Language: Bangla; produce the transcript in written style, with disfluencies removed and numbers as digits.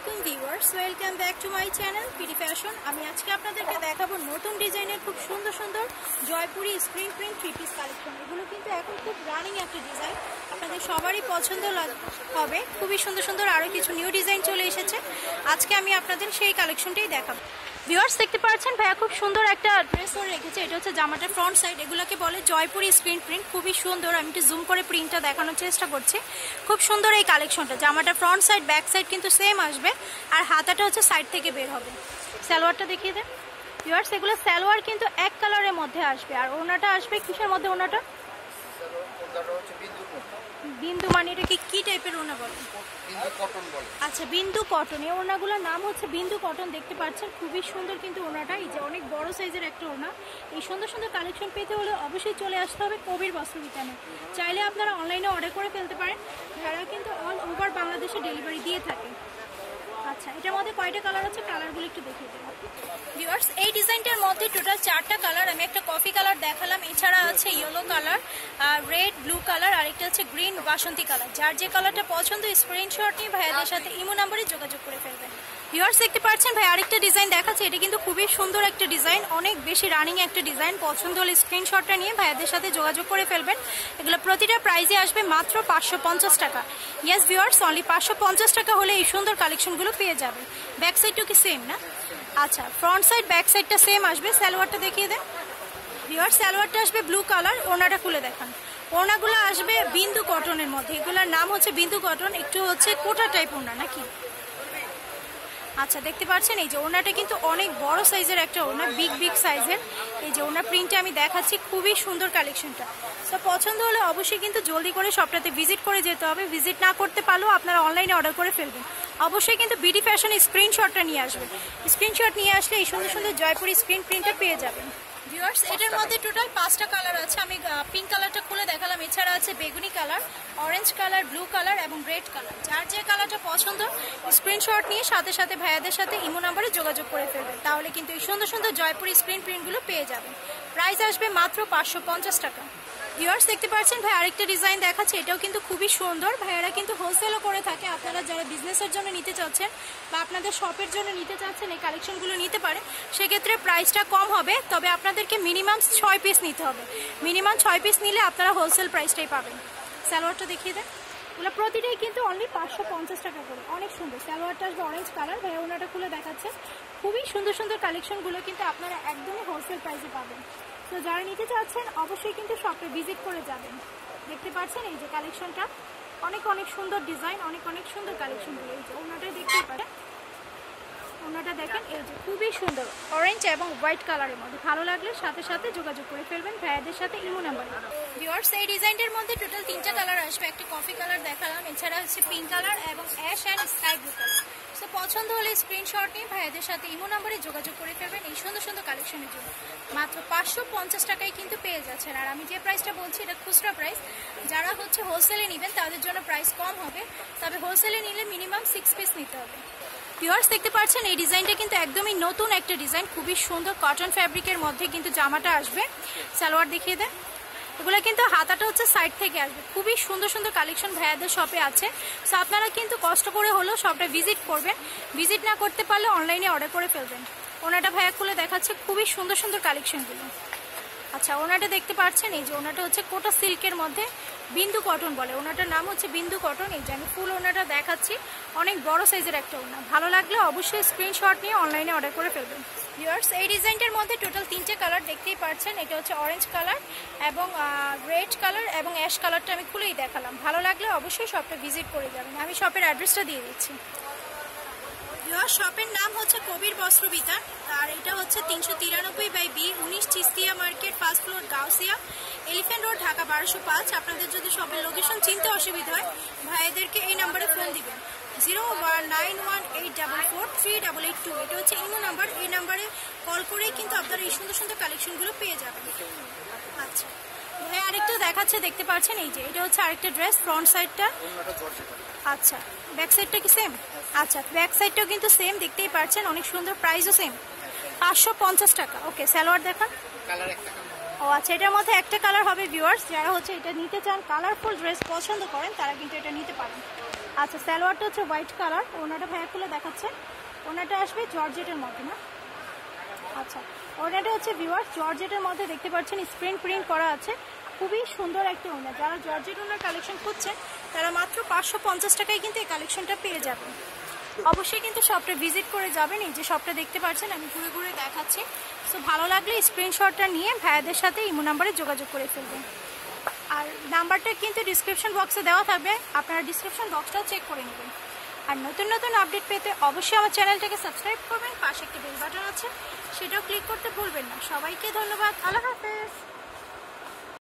আলাইকুম viewers, welcome back to my channel PD fashion. আমি আজকে আপনাদেরকে দেখাবো নতুন ডিজাইনের খুব সুন্দর সুন্দর Jaipuri screen print three piece collection. এগুলো কিন্তু এখন খুব রানিং একটা ডিজাইন, আপনাদের সবারই পছন্দ হবে। খুবই সুন্দর সুন্দর আরও কিছু নিউ ডিজাইন চলে এসেছে। আজকে আমি আপনাদের সেই কালেকশনটাই দেখাবো। ভিউয়ার্স দেখতে পাচ্ছেন ভাইয়া খুব সুন্দর একটা ড্রেস পরে রেখেছে। এটা হচ্ছে জামাটার ফ্রন্ট সাইড, এগুলোকে বলে জয়পুরি স্ক্রিন প্রিন্ট। খুবই সুন্দর, আমি একটু জুম করে প্রিন্টটা দেখানোর চেষ্টা করছি। খুব সুন্দর এই কালেকশনটা। জামাটা ফ্রন্ট সাইড ব্যাক সাইড কিন্তু সেম আসবে, আর হাতাটা হচ্ছে সাইড থেকে বের হবে। সালোয়ারটা দেখিয়ে দেন ভিউয়ার্স, এগুলো সালোয়ার কিন্তু এক কালারের মধ্যে আসবে, আর ওনাটা আসবে কিসের মধ্যে? ওনাটা বিন্দু, মানে এটা কি টাইপের ওনা বলে? আচ্ছা, বিন্দু কটন। এই ওনাগুলোর নাম হচ্ছে বিন্দু কটন। দেখতে পাচ্ছেন খুবই সুন্দর কিন্তু ওনাটা, এই যে অনেক বড় সাইজের একটা ওনা। এই সুন্দর সুন্দর কালেকশন পেতে হলে অবশ্যই চলে আসতে হবে কবির বস্ত্রবিতানে। চাইলে আপনারা অনলাইনে অর্ডার করে ফেলতে পারেন, যারা কিন্তু অল ওভার বাংলাদেশে ডেলিভারি দিয়ে থাকে। আচ্ছা, এটার মধ্যে কয়টা কালার আছে? কালারগুলো একটু দেখিয়ে দেবো ভিউয়ার্স। এই ডিজাইনটার মধ্যে টোটাল 4টা কালার। আমি একটা কফি কালার দেখালাম, এছাড়া আছে yellow colour, red, blue colour, আর একটা হচ্ছে গ্রিন বাসন্তী কালার। যার যে কালারটা পছন্দ স্ক্রিনশট নিয়ে ভাইয়াদের সাথে ইমো নাম্বারে যোগাযোগ করে ফেলবেন। ভিউয়ার্স দেখতে পাচ্ছেন ভাই আরেকটা ডিজাইন দেখাচ্ছে। এটা কিন্তু খুবই সুন্দর একটা ডিজাইন, অনেক বেশি রানিং একটা ডিজাইন। পছন্দ হলে স্ক্রিনশটটা নিয়ে ভাইয়াদের সাথে যোগাযোগ করে ফেলবেন। এগুলো প্রতিটা প্রাইসে আসবে মাত্র 550 টাকা। ইয়েস ভিউয়ার্স, অনলি 550 টাকা হলে এই সুন্দর কালেকশনগুলো পেয়ে যাবেন। ব্যাক সাইডটাও কি সেম না? আচ্ছা, ফ্রন্ট সাইড ব্যাক সাইডটা সেম আসবে। সালোয়ারটা দেখিয়ে দেন ভিউয়ার্স। সালোয়ারটা আসবে ব্লু কালার। ওনাটা খুলে দেখান। ওনাগুলো আসবে বিন্দু কটনের মধ্যে, এগুলোর নাম হচ্ছে বিন্দু কটন। একটু হচ্ছে কোটা টাইপ ওনা নাকি? আচ্ছা, দেখতে পাচ্ছেন এই যে ওনাটা কিন্তু অনেক বড় সাইজের একটা ওনা, বিগ সাইজের। এই যে ওনার প্রিন্টটা আমি দেখাচ্ছি, খুবই সুন্দর কালেকশনটা। তো পছন্দ হলে অবশ্যই কিন্তু জলদি করে শপটাতে ভিজিট করে যেতে হবে। ভিজিট না করতে পারলেও আপনারা অনলাইনে অর্ডার করে ফেলবেন। অবশ্যই কিন্তু বিডি ফ্যাশনের স্ক্রিনশটটা নিয়ে আসবেন। স্ক্রিনশট নিয়ে আসলে এই সুন্দর সুন্দর জয়পুরি স্ক্রিন প্রিন্টটা পেয়ে যাবেন। ভিউয়ার্স, এটার মধ্যে টোটাল 5টা কালার আছে। আমি পিঙ্ক কালারটা খুলে দেখালাম, এছাড়া আছে বেগুনি colour, orange colour, blue colour এবং রেড কালার। যার যে কালারটা পছন্দ স্ক্রিনশট নিয়ে সাথে সাথে ভাইয়াদের সাথে ইমো নাম্বারে যোগাযোগ করে ফেলবেন। তাহলে কিন্তু এই সুন্দর সুন্দর জয়পুরি স্ক্রিন প্রিন্টগুলো পেয়ে যাবেন। প্রাইস আসবে মাত্র 550 টাকা। ভিউয়ার্স দেখতে পাচ্ছেন ভাই আরেকটা ডিজাইন দেখাচ্ছে। এটাও কিন্তু খুবই সুন্দর। ভাইয়ারা কিন্তু হোলসেলও করে থাকে। আপনারা যারা বিজনেসের জন্য নিতে চাচ্ছেন বা আপনাদের শপের জন্য নিতে চাচ্ছেন, এই কালেকশনগুলো নিতে পারেন। সেক্ষেত্রে প্রাইসটা কম হবে, তবে আপনাদেরকে মিনিমাম 6 পিস নিতে হবে। মিনিমাম 6 পিস নিলে আপনারা হোলসেল প্রাইসটাই পাবেন। সালোয়ারটা দেখিয়ে দেন। ওগুলো প্রতিটাই কিন্তু অনলি 550 টাকা করে। অনেক সুন্দর। সালোয়ারটা আসবে অরেঞ্জ কালার। ভাইয়া ওনাটা খুলে দেখাচ্ছে। খুবই সুন্দর সুন্দর কালেকশনগুলো কিন্তু আপনারা একদমই হোলসেল প্রাইসে পাবেন। তো যারা নিতে চাচ্ছেন অবশ্যই কিন্তু শপে ভিজিট করে যাবেন। দেখতে পাচ্ছেন এই যে কালেকশনটা, অনেক সুন্দর ডিজাইন, অনেক সুন্দর কালেকশনগুলো। এই যে ওনাটাই দেখতেই পারেন, ওনাটা দেখেন এই যে খুবই সুন্দর অরেঞ্জ এবং হোয়াইট কালারের মধ্যে। ভালো লাগলে সাথে সাথে যোগাযোগ করে ফেলবেন ভাইয়াদের সাথে ইমো নাম্বারে। ভিউয়ার্স, এই ডিজাইনটার মধ্যে টোটাল 3টা কালার আসবে। একটা কফি কালার দেখালাম, এছাড়া হচ্ছে পিঙ্ক কালার এবং ash and sky blue colour. তো পছন্দ হলে স্ক্রিনশট নিয়ে ভাইয়াদের সাথে ইমো নাম্বারে যোগাযোগ করে ফেলবেন এই সুন্দর সুন্দর কালেকশনের জন্য। মাত্র 550 টাকায় কিন্তু পেয়ে যাচ্ছেন। আর আমি যে প্রাইসটা বলছি এটা খুচরা প্রাইস। যারা হচ্ছে হোলসেলে নেবেন তাদের জন্য প্রাইস কম হবে, তবে হোলসেলে নিলে মিনিমাম 6 পিস নিতে হবে। ভিউয়ার্স দেখতে পাচ্ছেন এই ডিজাইনটা কিন্তু একদমই নতুন একটা ডিজাইন, খুবই সুন্দর কটন ফ্যাব্রিকের মধ্যে কিন্তু জামাটা আসবে। সালোয়ার দেখিয়ে দেন। এগুলো কিন্তু হাতাটা হচ্ছে সাইড থেকে আসবে। খুবই সুন্দর সুন্দর কালেকশন ভাইয়াদের শপে আছে। সো আপনারা কিন্তু কষ্ট করে হলেও শপটা ভিজিট করবেন। ভিজিট না করতে পারলে অনলাইনে অর্ডার করে ফেলবেন। ওনাটা ভাইয়া খুলে দেখাচ্ছে, খুবই সুন্দর সুন্দর কালেকশনগুলো। আচ্ছা, ওনাটা দেখতে পাচ্ছেন এই যে ওনাটা হচ্ছে কোটা সিল্কের মধ্যে বিন্দু কটন বলে। ওনাটার নাম হচ্ছে বিন্দু কটন। এই যে আমি ফুল ওনাটা দেখাচ্ছি, অনেক বড় সাইজের একটা ওনা। ভালো লাগলে অবশ্যই স্ক্রিনশট নিয়ে অনলাইনে অর্ডার করে ফেলবেন। ভিউয়ার্স, এই ডিজাইনটার মধ্যে টোটাল 3টে কালার দেখতেই পাচ্ছেন। এটা হচ্ছে অরেঞ্জ কালার এবং রেড কালার এবং অ্যাশ কালারটা আমি খুলেই দেখালাম। ভালো লাগলে অবশ্যই শপটা ভিজিট করে যাবেন। আমি শপের অ্যাড্রেসটা দিয়ে দিচ্ছি। শপের নাম হচ্ছে কবির বস্ত্রবিতান, আর এটা হচ্ছে 393/B 19 Chistia market, first floor, Gausia, elephant road, Dhaka 1205। আপনাদের যদি শপের লোকেশন চিনতে অসুবিধা হয় ভাইদেরকে এই নাম্বারে ফোন দিবেন 019184438882। এটা হচ্ছে ইমো নাম্বার। এই নাম্বারে কল করেই কিন্তু আপনারা এই সুন্দর সুন্দর কালেকশনগুলো পেয়ে যাবেন। আচ্ছা ভাই আরেকটা দেখাচ্ছে, দেখতে পাচ্ছেন এই যে এটা হচ্ছে আরেকটা ড্রেস। ফ্রন্ট সাইডটা আচ্ছা, ব্যাক সাইডটা কি সেম? আচ্ছা, ব্যাক সাইডটাও কিন্তু সেম, দেখতেই পাচ্ছেন অনেক সুন্দর। প্রাইসও সেম, 550 টাকা। ওকে, সালোয়ার দেখান। ও আচ্ছা, এটার মধ্যে একটা কালার হবে। ভিউয়ার্স যারা হচ্ছে এটা নিতে চান, কালারফুল ড্রেস পছন্দ করেন, তারা কিন্তু এটা নিতে পারেন। আচ্ছা, সালোয়ারটা হচ্ছে হোয়াইট কালার, ওনাটা ভাইয়া খুলে দেখাচ্ছে। ওনাটা আসবে জর্জেটের মধ্যে না? আচ্ছা, ওনাটা হচ্ছে ভিউয়ার্স জর্জেটের মধ্যে দেখতে পাচ্ছেন স্ক্রিন প্রিন্ট করা আছে, খুবই সুন্দর একটা ওনা। যারা জর্জেট ওনার কালেকশন খুঁজছেন তারা মাত্র 550 টাকায় কিন্তু এই কালেকশনটা পেয়ে যাবেন। অবশ্যই কিন্তু শপটা ভিজিট করে যাবেন। এই যে শপটা দেখতে পাচ্ছেন, আমি ঘুরে ঘুরে দেখাচ্ছি। সো ভালো লাগলে স্ক্রিনশটটা নিয়ে ভাইয়াদের সাথে ইমো নাম্বারে যোগাযোগ করে ফেলবেন। আর নাম্বারটা কিন্তু ডিসক্রিপশন বক্সে দেওয়া থাকবে, আপনারা ডিসক্রিপশন বক্সটাও চেক করে নেবেন। আর নতুন নতুন আপডেট পেতে অবশ্যই আমার চ্যানেলটাকে সাবস্ক্রাইব করবেন, পাশে একটা বেল বাটন আছে সেটাও ক্লিক করতে ভুলবেন না। সবাইকে ধন্যবাদ, আল্লাহ হাফেজ।